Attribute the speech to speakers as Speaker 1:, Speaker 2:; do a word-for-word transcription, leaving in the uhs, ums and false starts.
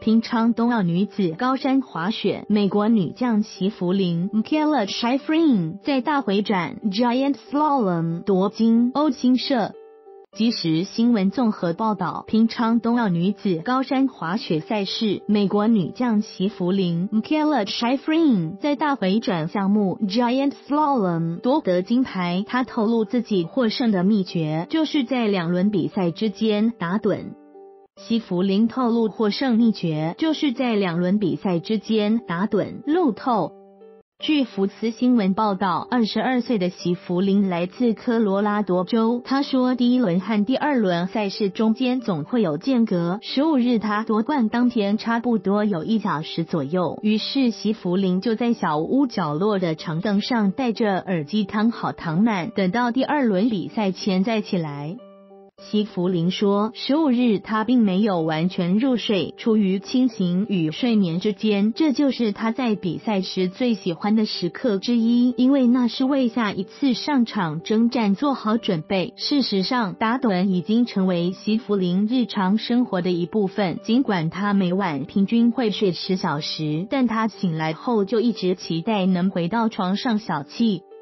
Speaker 1: 平昌冬奥女子高山滑雪，美国女将席芙琳 Mikaela Shiffrin 在大回转 Giant Slalom 夺金。欧新社即时新闻综合报道，平昌冬奥女子高山滑雪赛事，美国女将席芙琳 Mikaela Shiffrin 在大回转项目 Giant Slalom 夺得金牌。她透露自己获胜的秘诀就是在两轮比赛之间打盹。席芙琳透露获胜秘诀就是在两轮比赛之间打盹。路透据福斯新闻报道，二十二岁的席芙琳来自科罗拉多州。他说，第一轮和第二轮赛事中间总会有间隔。十五日他夺冠当天差不多有一小时左右，于是席芙琳就在小屋角落的长凳上戴着耳机躺好躺满，等到第二轮比赛前再起来。席芙琳说，十五日她并没有完全入睡，处于清醒与睡眠之间，这就是她在比赛时最喜欢的时刻之一，因为那是为下一次上场征战做好准备。事实上，打盹已经成为席芙琳日常生活的一部分，尽管她每晚平均会睡十小时，但她醒来后就一直期待能回到床上小憩。